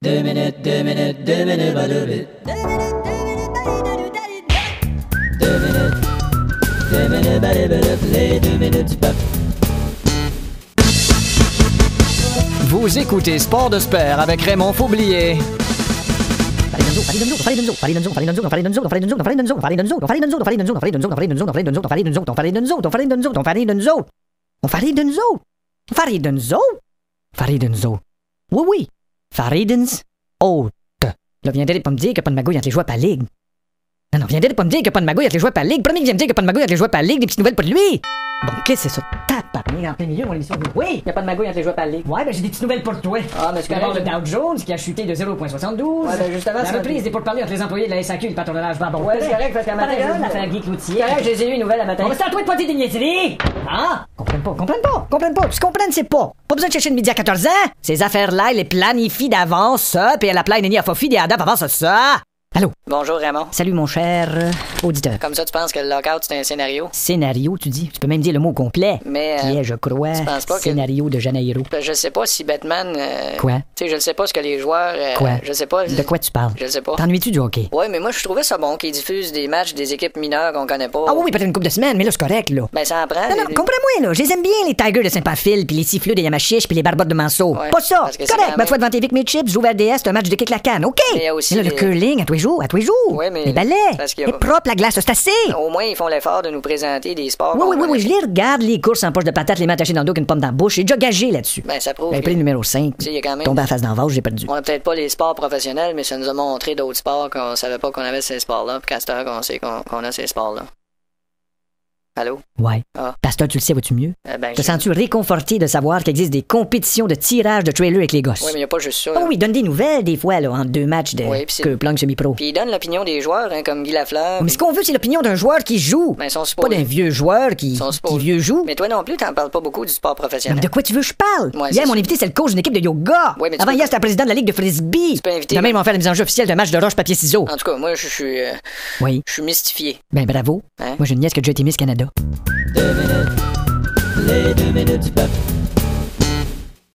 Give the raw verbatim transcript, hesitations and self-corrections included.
Deux minutes, deux minutes, deux minutes, pas deux minutes. Deux minutes, deux minutes, pas deux minutes, les deux minutes du peuple. Vous écoutez Sport de Spère avec Raymond Faublier. Oui, oui. Faridens haute. Là, viendrait pas me dire qu'il n'y a pas de magouille entre les joueurs par ligue. Non, non, viendrait pas me dire qu'il n'y a pas de magouille entre les joueurs par ligue. Premier qui vient me dire qu'il n'y a pas de magouille entre les joueurs par ligue, des petites nouvelles pour lui. Bon, qu'est-ce que c'est ça? Tabarnak, en plein milieu, mon émission. Oui, il n'y a pas de magouille entre les joueurs par ligue. Ouais, ben j'ai des petites nouvelles pour toi. Ah, mais c'est D'abord le correct. Dow Jones qui a chuté de zéro virgule soixante-douze. Ouais, ben justement, la c'est reprise des pourparlers entre les employés de la S A Q et le patronage va bon. Ouais, c'est correct, parce qu'à matin, Pas je- l'affaire Guy Cloutier. Correct, je les ai eu une nouvelle à matin. On va se à toi de pas des niaiseries! Ah! Comprennent pas, comprennent pas, comprennent pas. Tu comprennent, c'est pas. Pas besoin de chercher le midi à quatorze ans. Ces affaires-là, ils les planifient d'avance, ça, puis elle a plein à Fofi des adaptes avant ça, ça. Allô? Bonjour, Raymond. Salut, mon cher euh, auditeur. Comme ça, tu penses que le lockout, c'est un scénario? Scénario, tu dis. Tu peux même dire le mot complet. Mais, Qui euh, est, je crois, tu penses pas que- scénario de Janeiro. Ben, je sais pas si Batman... euh, Quoi? Tu sais, je ne sais pas ce que les joueurs... euh, Quoi? Je sais pas... De quoi tu parles? Je sais pas. T'ennuies-tu du hockey? Ouais, mais moi, je trouvais ça bon qu'ils diffusent des matchs des équipes mineures qu'on connaît pas. Ah oui, oui, peut-être une couple de semaines, mais là, c'est correct, là. Ben, ça en prend. Non, non, les- comprends-moi, là. Je les aime bien, les Tigers de Saint-Paphile, puis les siffleux de Yamachiche, puis les barbottes de Manceau. Ouais, Pas ça! parce que c'est Correct, quand ben, même- toi devant tes Vic mes chips, j'ouvre R D S, c'est un match de kick la canne, OK! Mais il y a aussi là, le les- curling, à tous les jours, à tous les jours! Ouais, mais- Les balais! parce qu'il y a- C'est propre, la glace, c'est assez! Au moins, ils font l'effort de nous présenter des sports Oui, qu'on oui, oui, oui, connaît. je les regarde, les courses en poche de patate, les mains attachées dans le dos avec une pomme dans la bouche. J'ai déjà gagé là-dessus. Ben, ça prouve J'avais que- pris le numéro cinq. Tu sais, il y a quand même- Tombé à face dans le vase, j'ai perdu. On a peut-être pas les sports professionnels, mais ça nous a montré d'autres sports qu'on savait pas qu'on avait ces sports-là, puis qu'à cette heure qu'on sait qu'on qu'on a ces sports-là. Allô? Ouais. Ah. Pasteur, tu le sais, vois-tu mieux? Euh, ben, Te je- sens-tu réconforté de savoir qu'il existe des compétitions de tirage de trailer avec les gosses? Oui, mais il a pas juste ça. Oh là. oui, donne des nouvelles des fois, là, entre deux matchs de Oui, puis c'est- que planque semi-pro. Puis il donne l'opinion des joueurs, hein, comme Guy Lafleur. Mais ce qu'on veut, c'est l'opinion d'un joueur qui joue. Ben, ils sont Pas supposés. d'un vieux joueur qui, Ils sont qui supposés. vieux joue. Mais toi non plus, t'en parles pas beaucoup du sport Non, professionnel. mais de quoi tu veux que je parle? Ouais, Hier, c'est mon ça. invité, c'est le coach d'une équipe de yoga. Ouais, mais tu Avant peux- hier, c'était le président de la Ligue de frisbee. Tu peux inviter- Demain, ils vont faire la mise en jeu officielle d'un match de roche-papier-ciseaux. En tout cas, moi, je je suis... euh, Oui. Je suis mystifié. Ben, bravo. Hein? Moi, j'ai une nièce qui a déjà été Miss Canada. Deux minutes, les deux minutes du peuple.